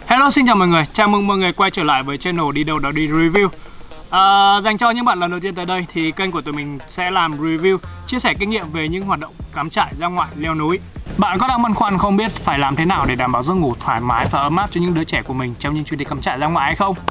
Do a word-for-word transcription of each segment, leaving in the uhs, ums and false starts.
Hello, xin chào mọi người, chào mừng mọi người quay trở lại với channel Đi Đâu Đó Đi Review. à, Dành cho những bạn lần đầu tiên tới đây thì kênh của tụi mình sẽ làm review, chia sẻ kinh nghiệm về những hoạt động cắm trại ra ngoại leo núi. Bạn có đang băn khoăn không biết phải làm thế nào để đảm bảo giấc ngủ thoải mái và ấm áp cho những đứa trẻ của mình trong những chuyến đi cắm trại ra ngoại hay không?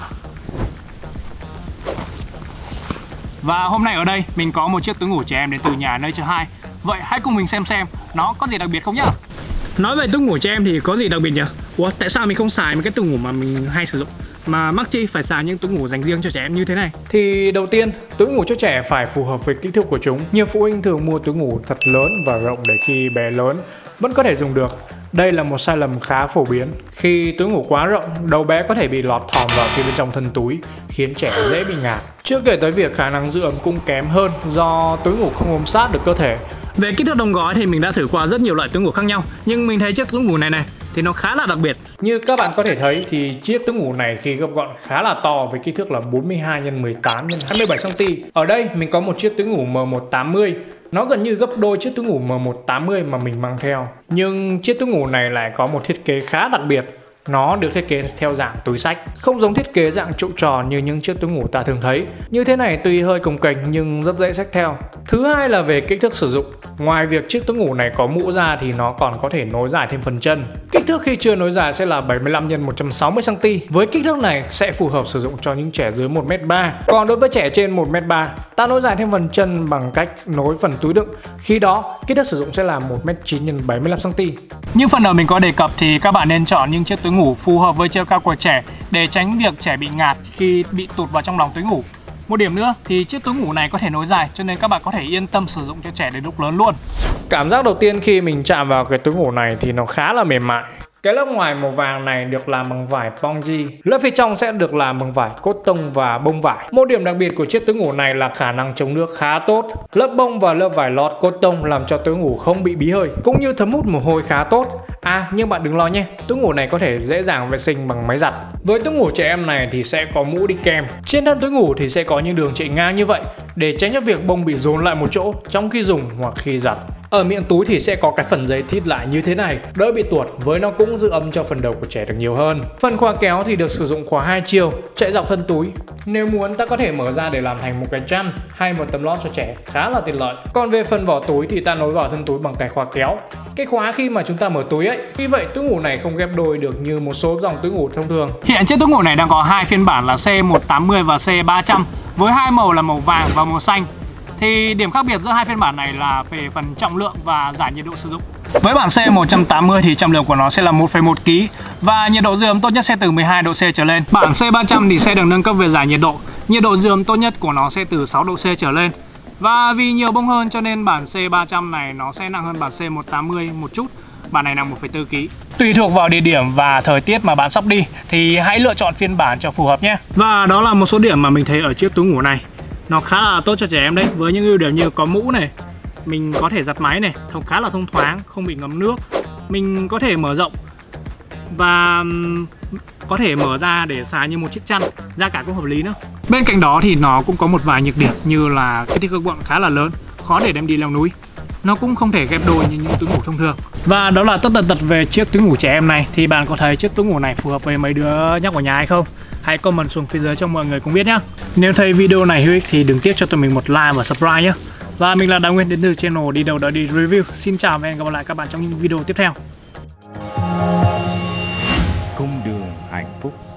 Và hôm nay ở đây mình có một chiếc túi ngủ trẻ em đến từ nhà Nature hai. Vậy hãy cùng mình xem xem nó có gì đặc biệt không nhá. Nói về túi ngủ trẻ em thì có gì đặc biệt nhỉ? Ủa, tại sao mình không xài một cái túi ngủ mà mình hay sử dụng, mà mắc chi phải xài những túi ngủ dành riêng cho trẻ em như thế này? Thì đầu tiên, túi ngủ cho trẻ phải phù hợp với kích thước của chúng. Nhiều phụ huynh thường mua túi ngủ thật lớn và rộng để khi bé lớn vẫn có thể dùng được. Đây là một sai lầm khá phổ biến. Khi túi ngủ quá rộng, đầu bé có thể bị lọt thỏm vào phía bên trong thân túi, khiến trẻ dễ bị ngạt. Chưa kể tới việc khả năng giữ ấm cũng kém hơn do túi ngủ không ôm sát được cơ thể. Về kích thước đóng gói thì mình đã thử qua rất nhiều loại túi ngủ khác nhau, nhưng mình thấy chiếc túi ngủ này này thì nó khá là đặc biệt. Như các bạn có thể thấy thì chiếc túi ngủ này khi gấp gọn khá là to với kích thước là bốn mươi hai nhân mười tám nhân hai mươi bảy xăng-ti-mét. Ở đây mình có một chiếc túi ngủ M một tám mươi. Nó gần như gấp đôi chiếc túi ngủ M một tám mươi mà mình mang theo. Nhưng chiếc túi ngủ này lại có một thiết kế khá đặc biệt. Nó được thiết kế theo dạng túi xách, không giống thiết kế dạng trụ tròn như những chiếc túi ngủ ta thường thấy. Như thế này tuy hơi cồng kềnh nhưng rất dễ xách theo. Thứ hai là về kích thước sử dụng. Ngoài việc chiếc túi ngủ này có mũ ra thì nó còn có thể nối dài thêm phần chân. Kích thước khi chưa nối dài sẽ là bảy mươi lăm nhân một trăm sáu mươi xăng-ti-mét. Với kích thước này sẽ phù hợp sử dụng cho những trẻ dưới một mét ba. Còn đối với trẻ trên một mét ba, ta nối dài thêm phần chân bằng cách nối phần túi đựng. Khi đó, kích thước sử dụng sẽ là một mét chín nhân bảy mươi lăm xăng-ti-mét. Như phần đầu mình có đề cập thì các bạn nên chọn những chiếc túi ngủ phù hợp với chiều cao của trẻ để tránh việc trẻ bị ngạt khi bị tụt vào trong lòng túi ngủ. Một điểm nữa thì chiếc túi ngủ này có thể nối dài, cho nên các bạn có thể yên tâm sử dụng cho trẻ đến lúc lớn luôn. Cảm giác đầu tiên khi mình chạm vào cái túi ngủ này thì nó khá là mềm mại. Cái lớp ngoài màu vàng này được làm bằng vải pongji, lớp phía trong sẽ được làm bằng vải cốt tông và bông vải. Một điểm đặc biệt của chiếc túi ngủ này là khả năng chống nước khá tốt. Lớp bông và lớp vải lót cốt tông làm cho túi ngủ không bị bí hơi, cũng như thấm hút mồ hôi khá tốt. À, nhưng bạn đừng lo nhé, túi ngủ này có thể dễ dàng vệ sinh bằng máy giặt. Với túi ngủ trẻ em này thì sẽ có mũ đi kèm. Trên thân túi ngủ thì sẽ có những đường chạy ngang như vậy để tránh cho việc bông bị dồn lại một chỗ trong khi dùng hoặc khi giặt. Ở miệng túi thì sẽ có cái phần dây thít lại như thế này, đỡ bị tuột, với nó cũng giữ ấm cho phần đầu của trẻ được nhiều hơn. Phần khóa kéo thì được sử dụng khóa hai chiều, chạy dọc thân túi. Nếu muốn ta có thể mở ra để làm thành một cái chăn hay một tấm lót cho trẻ, khá là tiện lợi. Còn về phần vỏ túi thì ta nối vào thân túi bằng cái khóa kéo, cái khóa khi mà chúng ta mở túi ấy. Vì vậy túi ngủ này không ghép đôi được như một số dòng túi ngủ thông thường. Hiện chiếc túi ngủ này đang có hai phiên bản là C một tám mươi và C ba trăm với hai màu là màu vàng và màu xanh. Thì điểm khác biệt giữa hai phiên bản này là về phần trọng lượng và giải nhiệt độ sử dụng. Với bản C một tám mươi thì trọng lượng của nó sẽ là một phẩy một ki lô gam và nhiệt độ giữ ấm tốt nhất sẽ từ mười hai độ C trở lên. Bản C ba trăm thì sẽ được nâng cấp về giải nhiệt độ. Nhiệt độ giữ ấm tốt nhất của nó sẽ từ sáu độ C trở lên. Và vì nhiều bông hơn cho nên bản C ba trăm này nó sẽ nặng hơn bản C một tám mươi một chút. Bản này nặng một phẩy bốn ki lô gam. Tùy thuộc vào địa điểm và thời tiết mà bạn sắp đi thì hãy lựa chọn phiên bản cho phù hợp nhé. Và đó là một số điểm mà mình thấy ở chiếc túi ngủ này. Nó khá là tốt cho trẻ em đấy, với những ưu điểm như có mũ này, mình có thể giặt máy này, thông khá là thông thoáng, không bị ngấm nước. Mình có thể mở rộng và có thể mở ra để xài như một chiếc chăn, giá cả cũng hợp lý nữa. Bên cạnh đó thì nó cũng có một vài nhược điểm như là cái kích thước gọn khá là lớn, khó để đem đi leo núi. Nó cũng không thể ghép đôi như những túi ngủ thông thường. Và đó là tất tần tật về chiếc túi ngủ trẻ em này. Thì bạn có thấy chiếc túi ngủ này phù hợp với mấy đứa nhóc ở nhà hay không? Hãy comment xuống phía dưới cho mọi người cùng biết nhé. Nếu thấy video này hữu ích thì đừng tiếc cho tụi mình một like và subscribe nhé. Và mình là Đào Nguyên đến từ channel Đi Đâu Đó Đi Review. Xin chào và hẹn gặp lại các bạn trong những video tiếp theo. Cung đường hạnh phúc.